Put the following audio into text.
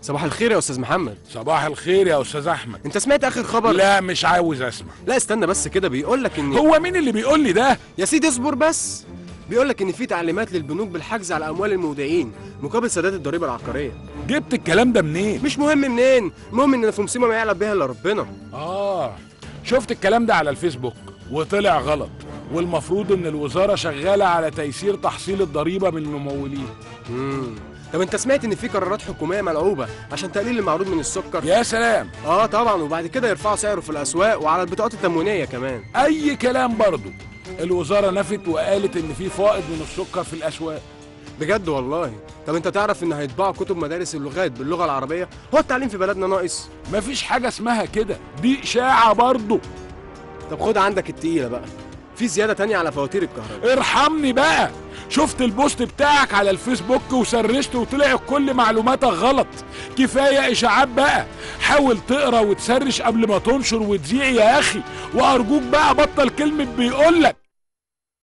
صباح الخير يا استاذ محمد. صباح الخير يا استاذ احمد. انت سمعت اخر خبر؟ لا مش عاوز اسمع. لا استنى بس كده، بيقول لك ان هو مين اللي بيقول لي ده؟ يا سيدي اصبر بس. بيقول لك ان في تعليمات للبنوك بالحجز على اموال المودعين مقابل سداد الضريبه العقاريه. جبت الكلام ده منين؟ مش مهم منين، المهم ان في مصيبه ما يعلم بها الا ربنا. شفت الكلام ده على الفيسبوك وطلع غلط، والمفروض ان الوزاره شغاله على تيسير تحصيل الضريبه من الممولين. طب انت سمعت ان في قرارات حكوميه ملعوبه عشان تقليل المعروض من السكر؟ يا سلام. طبعا، وبعد كده يرفعوا سعره في الاسواق وعلى البطاقات التموينيه كمان. اي كلام برضه. الوزاره نفت وقالت ان في فائض من السكر في الاسواق. بجد والله؟ طب انت تعرف ان هيطبعوا كتب مدارس اللغات باللغه العربيه؟ هو التعليم في بلدنا ناقص؟ مفيش حاجه اسمها كده، دي اشاعه برضه. طب خد عندك التقيله بقى، في زياده تانية على فواتير الكهرباء. ارحمني بقى. شفت البوست بتاعك على الفيسبوك وسرشت وطلع كل معلوماتك غلط. كفايه اشاعات بقى، حاول تقرا وتسرش قبل ما تنشر وتذيع يا اخي، وارجوك بقى بطل كلمه بيقولك.